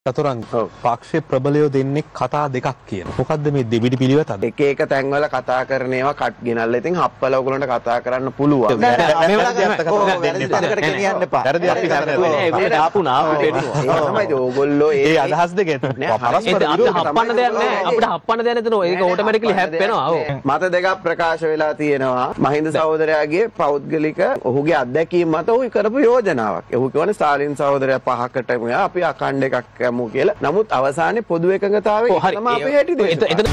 චතුරංග පාක්ෂයේ ප්‍රබලයෝ දෙන්නේ කතා දෙකක් කියන. මොකද්ද මේ දෙවිඩි පිළිවෙතද? එක එක තැන්වල කතා කරන ඒවා කට් ගෙනල්ලා ඉතින් හප්පල ඔයගොල්ලන්ට කතා කරන්න පුළුවන්. මේ වෙලාවට කියන්න එපා. වැරදි අපි ඒක දාපු නාම වෙනවා. ඒ තමයි ඕගොල්ලෝ ඒ අදහස් දෙක පරස්පර අපිට හප්පන්න දෙයක් නැහැ. අපිට හප්පන්න දෙයක් නැතනෝ. ඒක ඕටෝමැටිකලි හැප්පෙනවා. ඔව්. මත දෙකක් ප්‍රකාශ වෙලා තියෙනවා. මහින්ද සහෝදරයාගේ පෞද්ගලික ඔහුගේ අත්දැකීම් මත ඔහු කරපු යෝජනාවක්. ඔහු කියන්නේ ස්ටාලින් සහෝදරයා පහකට මෙයා අපි අඛණ්ඩ එකක් යමු කියලා. නමුත් අවසානයේ පොදු එකඟතාවයේ තමයි අපි හැටි දෙන්නේ.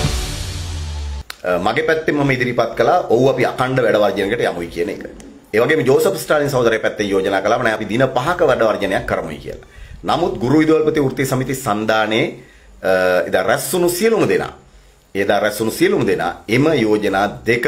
මගේ පැත්තෙන් මම ඉදිරිපත් කළා ඔව් අපි අඛණ්ඩ වැඩ වර්ජනයකට යමුයි කියන එක. ඒ වගේම ජෝසප් ස්ටාලින් සහෝදරයා පැත්තෙන් යෝජනා කළා නෑ අපි දින 5ක වැඩ වර්ජනයක් කරමුයි කියලා. නමුත් ගුරු විදුහල්පති වෘත්තීය සමිති සන්ධානයේ එදා රැස්වුණු සියලුම දෙනා එම යෝජනා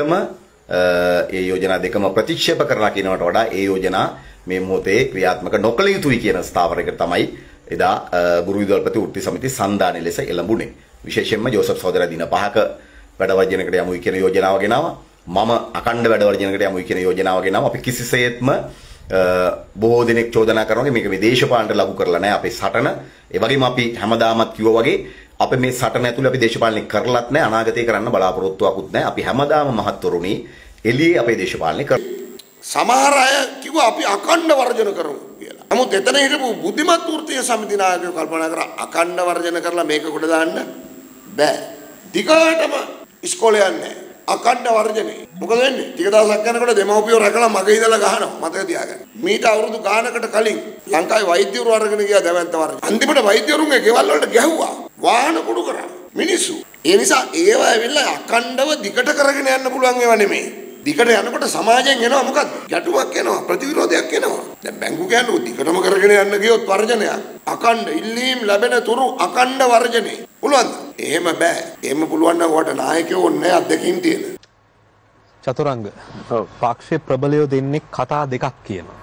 දෙකම ප්‍රතික්ෂේප කරලා කියනවට වඩා ඒ යෝජනා මේ මොහොතේ ක්‍රියාත්මක නොකළ යුතුයි කියන ස්ථාවරයකට තමයි එදා ගුරු විදුහල්පති වෘත්තීය සමිති සන්ධානයේ ලෙස එළඹුණේ. විශේෂයෙන්ම ජෝසප් සහෝදරයා දින 5ක වැඩ වර්ජනයකට යමුයි කියන යෝජනාව ගෙනාවා. මම අඛණ්ඩ වැඩ වර්ජනයකට යමුයි කියන යෝජනාව ගෙනාවා. අපි කිසිසේත්ම බොහෝ දෙනෙක් චෝදනා කරනවා මේක මේ දේශපාලනට ලබු කරලා නැහැ අපේ සටන. ඒ වගේම අපි හැමදාමත් කිව්වා වගේ අපි මේ සටන ඇතුළේ අපි දේශපාලනය කරලත් නැහැ අනාගතේ කරන්න බලාපොරොත්තුවකුත් නැහැ. අපි හැමදාම මහත්වරුනි එළියේ අපේ දේශපාලනය කරමු. සමහර අය කිව්වා අපි අඛණ්ඩ වර්ජන කරමු කියලා. නමුත් එතන හිටපු බුද්ධිමත් වෘත්තීය සමිති නායකයෝ කල්පනා කරා අඛණ්ඩ වර්ජන කරලා මේක කොට දාන්න බෑ. දිගටම ඉස්කෝලේ යන්නේ අඛණ්ඩ වර්ජනේ. මොකද වෙන්නේ? ටික දවසක් යනකොට දෙමව්පියෝ රැකලා මගේ ඉඳලා ගහනවා. මතක තියාගන්න. මීට අවුරුදු ගානකට කලින් ලංකාවේ වෛද්‍යවරු අරගෙන ගියා දැවැන්ත වර්ජන. අන්තිමට වෛද්‍යවරුන්ගේ ගෙවල් වලට ගැහුවා. වාහන කුඩු කරා. මිනිස්සු. ඒ නිසා ඒවා ඇවිල්ලා අඛණ්ඩව දිගට කරගෙන යන්න පුළුවන් ඒවා නෙමෙයි. දිගට යනකොට සමාජයෙන් එනවා මොකද්ද? ගැටුමක් එනවා, ප්‍රතිවිරෝධයක් එනවා. දැන් බැංකු කියන්නේ දිගටම කරගෙන යන්න ගියොත් වර්ජනයක්. අඛණ්ඩ ඉල්ලීම් ලැබෙන තුරු අඛණ්ඩ වර්ජනේ. පුළුවන්ද? එහෙම බෑ. එහෙම පුළුවන් නම් ඔයාලට නායකයෝ ඕනේ අත්දැකීම් තියෙන. චතුරංග පාක්ෂයේ ප්‍රබලයෝ දෙන්නේ කතා දෙකක් කියනවා.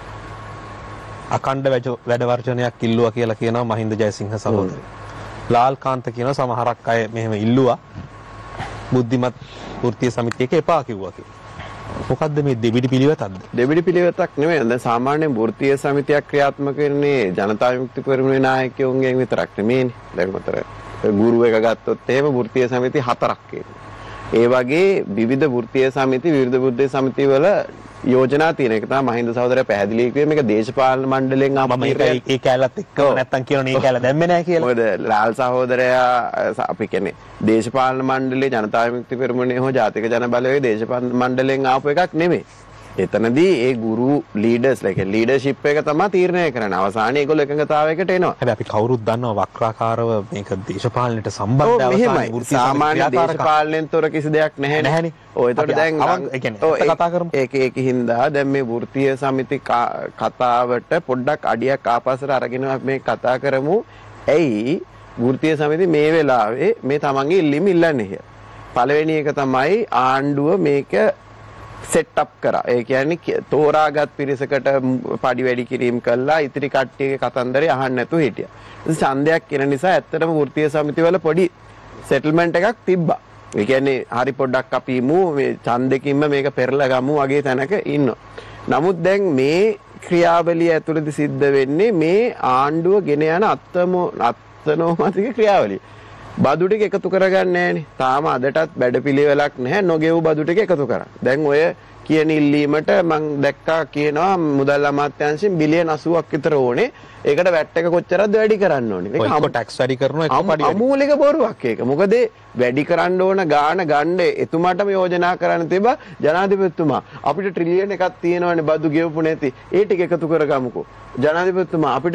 අඛණ්ඩ වැඩ වර්ජනයක් ඉල්ලුවා කියලා කියනවා මහින්ද ජයසිංහ සහෝදරයා. ලාල් කාන්ත කියනවා සමහරක් අය මෙහෙම ඉල්ලුවා. බුද්ධිමත් වෘත්තීය සමිතියක එපා කිව්වා කියලා. මොකද්ද මේ දෙවිඩි පිළිවෙතක්ද? දෙවිඩි පිළිවෙතක් නෙමෙයි. දැන් සාමාන්‍යයෙන් වෘත්තීය සමිතියක් ක්‍රියාත්මක වෙන්නේ ජනතා විමුක්ති පෙරමුණේ නායකයෝන්ගෙන් විතරක් නෙමෙයිනේ. දැන් මතර ගුරු එක ගත්තොත් එහෙම වෘත්තීය සමිති 4ක් ඒ වගේ විවිධ වෘත්තීය සමිති විවිධ වෘත්තීය සමිති වල යෝජනා තියෙන එක තමයි මහින්ද සහෝදරයා පැහැදිලි කිව්වේ මේක දේශපාලන මණ්ඩලයෙන් ආපු ඒ කැලලත් එක්කම නැත්තම් කියනවා මේ කැලල දැම්මේ නැහැ කියලා. මොකද ලාල් සහෝදරයා අපි කියන්නේ දේශපාලන මණ්ඩලයේ ජනතා විමුක්ති පෙරමුණේ හෝ ජාතික ජන බලවේගයේ දේශපාලන මණ්ඩලයෙන් ආපු එකක් නෙමෙයි. එතනදී ඒ ගුරු ලීඩර්ස් ලීඩර්ෂිප් එක තමයි තීරණය කරන්නේ. අවසානයේ ඒගොල්ලෝ එකඟතාවයකට එනවා. හැබැයි අපි කවුරුත් දන්නවා වක්‍රාකාරව මේක දේශපාලනයට සම්බන්ධ අවසානයේ සාමාන්‍ය දේශපාලනයෙන් තොර කිසි දෙයක් නැහැ. ඔය එතකොට දැන් කතා කරමු. ඒකින්දා දැන් මේ වෘත්තීය සමිති කතාවට පොඩ්ඩක් අඩියක් ආපස්සට අරගෙන මේ කතා කරමු. ඇයි වෘත්තීය සමිති මේ වෙලාවේ මේ තමන්ගේ ඉල්ලීම ඉල්ලන්නේ? පළවෙනි එක තමයි ආණ්ඩුව මේක සෙට් අප් කරා. ඒ කියන්නේ තෝරාගත් පිරිසකට පඩි වැඩි කිරීම කළා ඉතිරි කට්ටියගේ කතන්දරේ අහන්න නැතුව හිටියා. ඉතින් ඡන්දයක් එන නිසා ඇත්තටම වෘත්තීය සමිතිවල පොඩි සෙටල්මන්ට් එකක් තිබ්බා. ඒ කියන්නේ හරි පොඩ්ඩක් අපි මේ ඡන්දෙකින්ම මේක පෙරලා ගමු වගේ තැනක ඉන්නවා. නමුත් දැන් මේ ක්‍රියාවලිය ඇතුළතදී සිද්ධ වෙන්නේ මේ ආණ්ඩුව ගෙන යන අත්නෝමතික ක්‍රියාවලිය. බදු ටික එකතු කරගන්නේ නැහනේ. තාම අදටත් වැඩපිළිවෙලක් නැහැ. නොගෙව් බදු ටික එකතු කරා. දැන් ඔය කියන ඉල්ලීමට මම දැක්කා කියනවා මුදල් අමාත්‍යාංශයෙන් බිලියන 80ක් විතර ඕනේ. ඒකට වැට් එක කොච්චරද වැඩි කරන්න ඕනේ. ඒක අම ටැක්ස් වැඩි කරනවා එක පඩි අමූලික බොරුවක් ඒක. මොකද වැඩි කරන්න ඕන ගාණ ගන්න එතුමාටම යෝජනා කරන්න තිබ්බා ජනාධිපතිතුමා. අපිට ට්‍රිලියන් එකක් තියෙනවනේ බදු ගෙවපු නැති. ඒ ටික එකතු කරගමුකෝ. ජනාධිපතිතුමා අපිට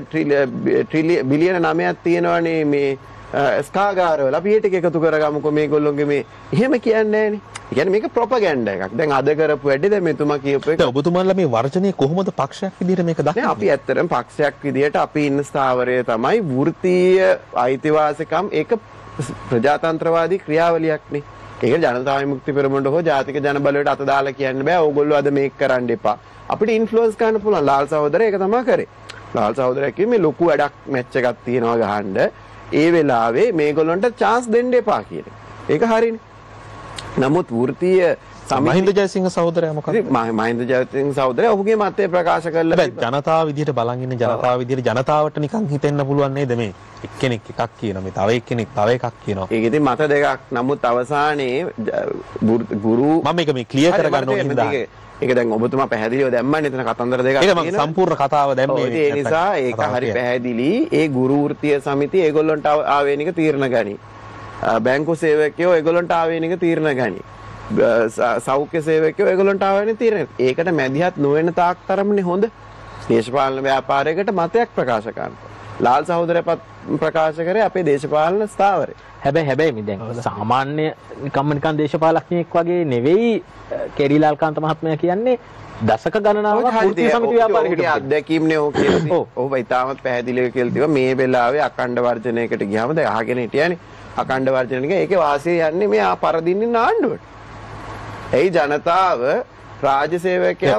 බිලියන 9ක් තියෙනවනේ මේ ස්කාගාරවල අපි ඒ ටික එකතු කරගමුකෝ මේගොල්ලෝගේ මේ එහෙම කියන්නේ නැහනේ. ඒ කියන්නේ මේක ප්‍රොපගැන්ඩා එකක්. දැන් අද කරපු වැඩි දැන් මෙතුමා කියපු එක. ඔබතුමාලා මේ වර්ජනයේ කොහොමද පක්ෂයක් විදිහට මේක දක්වන්නේ? අපි ඇත්තටම පක්ෂයක් විදිහට අපි ඉන්න ස්ථාවරය තමයි වෘත්තීය අයිතිවාසිකම් ඒක ප්‍රජාතන්ත්‍රවාදී ක්‍රියාවලියක්නේ. ඒක ජනතා විමුක්ති පෙරමුණට හෝ ජාතික ජන බලවේගයට අත දාලා කියන්න බෑ. ඕගොල්ලෝ අද මේක කරන්න එපා. අපිට ඉන්ෆ්ලුවන්ස් කරන්න පුළුවන්. ලාල් සහෝදරයා ඒක තමයි කරේ. ලාල් සහෝදරයා කිව්වේ මේ ලොකු වැඩක් මැච් එකක් තියෙනවා ගහන්න. ඒ වෙලාවේ මේගොල්ලන්ට chance දෙන්න එපා කියන එක. ඒක හරිනේ. නමුත් වෘත්තීය මහින්ද ජයසිංහ සහෝදරයා මොකක්ද? මහින්ද ජයසිංහ සහෝදරයා ඔහුගේ මතය ප්‍රකාශ කළා. හැබැයි ජනතාව විදිහට බලන් ඉන්න ජනතාව විදිහට ජනතාවට නිකන් හිතෙන්න පුළුවන් නේද මේ එක්කෙනෙක් එකක් කියනවා මේ තව එක්කෙනෙක් තව එකක් කියනවා. ඒක ඉතින් මත දෙකක්. නමුත් අවසානයේ ගුරු මම මේක මේ ක්ලියර් කරගන්න ඕනේ හින්දා. ඒක දැන් ඔබතුමා පැහැදිලිව දැම්මන්නේ එතන කතන්දර දෙකක් තියෙනවා. ඒක මම සම්පූර්ණ කතාව දැම්මේ. ඒ නිසා ඒක හරි පැහැදිලි. ඒ ගුරු වෘත්තීය සමිතිය ඒගොල්ලන්ට ආවේනික තීරණ ගනි. බැංකු සේවකයෝ ඒගොල්ලන්ට ආවේනික තීරණ ගනි. සෞඛ්‍ය සේවකයෝ ඒගොල්ලන්ට ආවේනික තීරණ. ඒකට මැදිහත් නොවන තාක් තරම්නේ හොඳ. දේශපාලන ව්‍යාපාරයකට මතයක් ප්‍රකාශ කරන්න. ලාල් සහෝදරයා ප්‍රකාශ කරේ අපේ දේශපාලන ස්ථාවරය. හැබැයි මේ දැන් සාමාන්‍ය නිකන් දේශපාලඥයෙක් වගේ නෙවෙයි කෙරිලාල් කාන්ත මහත්මයා කියන්නේ දශක ගණනාවක් වෘත්තීය සමිති ව්‍යාපාරයකට අත්දැකීම්නේ ඕක කියලා. ඔව් ඉතාමත් පැහැදිලිව කියලා තිබ්බා මේ වෙලාවේ අඛණ්ඩ වර්ජනයකට ගියාම දැන් අහගෙන හිටියානේ. අඛණ්ඩ වර්ජනයක ඒකේ වාසිය යන්නේ මේ පරදින්න ආණ්ඩුවට. ඒ ජනතාව රාජ්‍ය සේවකයා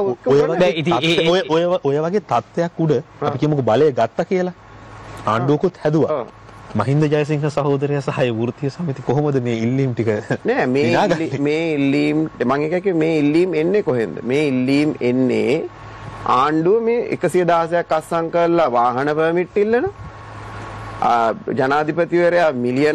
ඔය වගේ තත්ත්වයක් උඩ අපි කියමුකෝ බලය ගත්තා කියලා ආණ්ඩුවකුත් හැදුවා. මහින්ද ජයසිංහ සහෝදරයා සහ වෘත්තීය සමිති කොහොමද මේ ඉල්ලීම් ටික නෑ මේ ඉල්ලීම් මම එකකේ මේ ඉල්ලීම් එන්නේ කොහෙන්ද? මේ ඉල්ලීම් එන්නේ ආණ්ඩුව මේ 116ක් අස්සම් කරලා වාහන පර්මිට් ඉල්ලන ජනාධිපතිවරයා මිලියන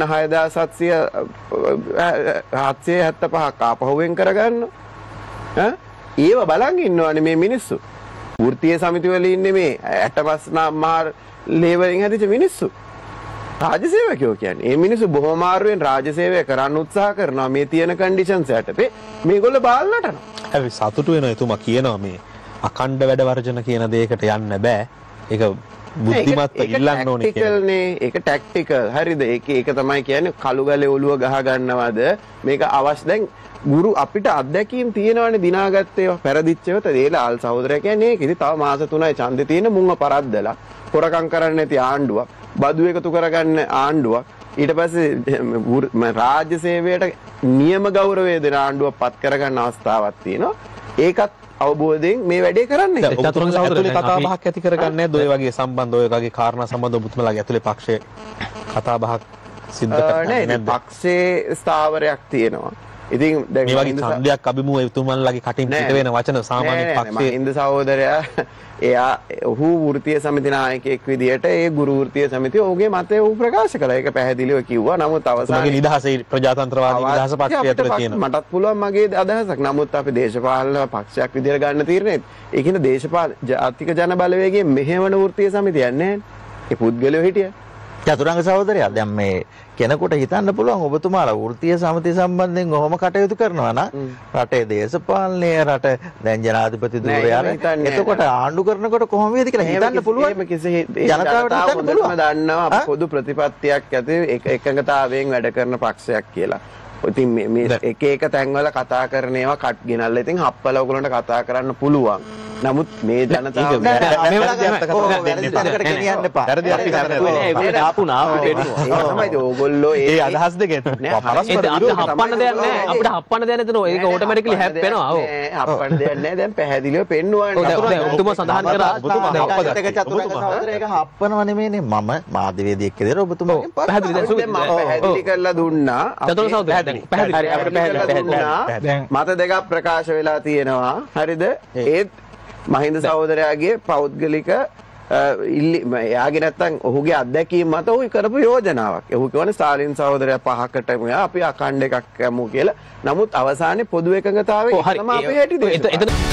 6775ක් ආපහුවෙන් කරගන්න ඒව බලන් ඉන්නවනේ මේ මිනිස්සු. වෘත්තීය සමිති වල ඉන්නේ මේ 65 මාර් ලේවලින් හැදිච්ච මිනිස්සු. රාජ්‍ය සේවකයෝ කියන්නේ මේ මිනිස්සු බොහොම අමාරුවෙන් රාජ්‍ය සේවය කරන්න උත්සාහ කරනවා මේ තියෙන කන්ඩිෂන්ස් යටතේ මේගොල්ලෝ බාල් නටනවා. හැබැයි සතුටු වෙනවා එතුමා කියනවා මේ අඛණ්ඩ වැඩ වර්ජන කියන දෙයකට යන්න බෑ. ඒක බුද්ධිමත්ව ඉල්ලන්න ඕනේ කියලා. ඒක ටැක්ටිකල්. හරිද? ඒක තමයි කියන්නේ කළු ගලේ ඔළුව ගහ ගන්නවද මේක අවශ්‍ය දැන් ගුරු අපිට අත්දැකීම් තියෙනවානේ දිනාගත්තේ පෙරදිච්ච ඒවා. ඒ ලාල් සහෝදරයා කියන්නේ ඒක. ඉතින් තව මාස 3යි ඡන්දේ තියෙන මුංග පරද්දලා හොරකම් කරන්නේ නැති ආණ්ඩුවක්. බදු එකතු කරගන්න ආණ්ඩුවක්. ඊට පස්සේ රාජ්‍ය සේවයට නියම ගෞරවය දෙන ආණ්ඩුවක් පත් කරගන්න අවස්ථාවක් තියෙනවා. ඒකත් අවබෝධයෙන් මේ වැඩේ කරන්නේ. චතුරංග සහෝදරයා කතා බහක් ඇති කරගන්නේ නැද්ද ඔය වගේ සම්බන්ධ ඔය වගේ කාරණා සම්බන්ධව ඔබතුමාලාගේ ඇතුලේ පක්ෂයේ කතා බහක් සිද්ධ කරන්නේ නැද්ද? පක්ෂයේ ස්ථාවරයක් තියෙනවා. ඉතින් දැන් මේ වගේ ඡන්දයක් අභිමුව එතුමන්ලාගේ කටින් පිට වෙන වචන සාමාන්‍ය පක්ෂයේ මහින්ද සහෝදරයා ඔහු වෘත්තීය සමිති නායකයෙක් විදියට ඒ ගුරු වෘත්තීය සමිතිය ඔහුගේ මතය ඔහු ප්‍රකාශ කළා. ඒක පැහැදිලිව කිව්වා. නමුත් අවසානයේ නිදහසේ ප්‍රජාතන්ත්‍රවාදී නිදහස පක්ෂය ඇතුළේ තියෙනවා. මටත් පුළුවන් මගේ අදහසක්. නමුත් අපි දේශපාලන පක්ෂයක් විදියට ගන්න තීරණෙත් ඒකින දේශපාලන ජාතික ජන බලවේගයේ මෙහෙවන වෘත්තීය සමිතියක් නැහැ. ඒ පුද්ගලයෝ හිටියා. චතුරංග සහෝදරයා දැන් මේ කෙනෙකුට හිතන්න පුළුවන් ඔබතුමාලා වෘත්තීය සමිතිය සම්බන්ධයෙන් ඔහොම කටයුතු කරනවා නම් රටේ දේශපාලනය රට දැන් ජනාධිපති ධූරය එතකොට ආණ්ඩු කරනකොට කොහොම වේද කියලා හිතන්න පුළුවන්. එහෙම කිසි ජනතාවට හිතන්න පුළුවන්. දන්නවා පොදු ප්‍රතිපත්තියක් ඇති එකඟතාවයෙන් වැඩ කරන පක්ෂයක් කියලා. ඉතින් මේ එක තැන්වල කතා කරන ඒවා කට් ගෙනල්ලා ඉතින් හප්පල ඔයගොල්ලන්ට කතා කරන්න පුළුවන්. නමුත් මේ ජනතාව ගෙනියන්න එපා. වැරදි අපි ඒකට ආපුනා තමයි ඕගොල්ලෝ ඒ අදහස් දෙක පරස්පර හප්පන්න දෙයක් නැහැ. අපිට හප්පන්න දෙයක් නැතනෝ. ඒක ඔටෝමැටිකලි හැප්පෙනවා. ඔව්. හප්පන්න දෙයක් නැහැ. දැන් පැහැදිලිව පෙන්නුවානේ. දැන් ඔබතුමා සඳහන් කරා චතුරංග සහෝදරයා ඒක හප්පනව නෙමෙයිනේ මම මාධ්‍යවේදියෙක් කියලා ඔබතුමාගෙන් පැහැදිලි දැන් පැහැදිලි කරලා දුන්නා. චතුරංග සහෝදරයා දැන් පැහැදිලි අපිට පැහැදිලි මත දෙකක් ප්‍රකාශ වෙලා තියෙනවා. හරිද? ඒත් මහින්ද සහෝදරයාගේ පෞද්ගලික එයාගේ නැත්තම් ඔහුගේ අත්දැකීම් මත ඔහු කරපු යෝජනාවක්. ඔහු කියන්නේ ස්ටාලින් සහෝදරයා 5කට අපි අඛණ්ඩ එකක් යමු කියලා. නමුත් අවසානයේ පොදු එකඟතාවයේ තමයි අපි හැටි දෙන්නේ.